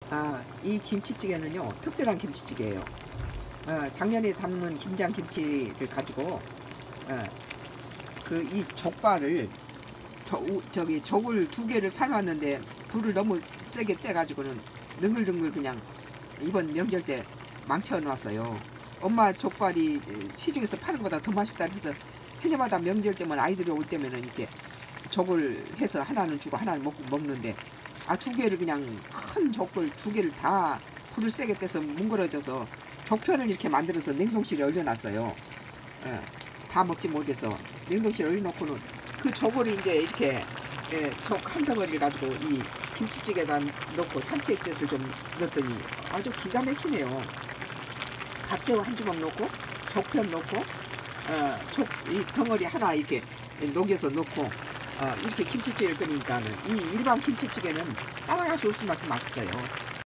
이 김치찌개는요, 특별한 김치찌개예요. 작년에 담근 김장김치를 가지고, 이 족발을, 저기 족을 2개를 삶았는데, 불을 너무 세게 떼가지고는 능글능글 그냥 이번 명절 때 망쳐놨어요. 엄마 족발이 시중에서 파는 것보다 더 맛있다 해서 해녀마다 명절 때면 아이들이 올 때면은 이렇게 족을 해서 하나는 주고 하나는 먹는데 2개를 그냥 큰 족을 2개를 다 불을 세게 떼서 뭉그러져서 족편을 이렇게 만들어서 냉동실에 얼려놨어요. 다 먹지 못해서 냉동실에 얼려놓고는 그 족을 이제 이렇게 족 한 덩어리를 가지고 이 김치찌개에다 넣고 참치액젓을 좀 넣었더니 아주 기가 막히네요. 갓새우 한 주먹 넣고 족편 넣고 족 이 덩어리 하나 이렇게 녹여서 넣고 이렇게 김치찌개를 끓이니까는 이 일반 김치찌개는 따라갈 수 없을 만큼 맛있어요.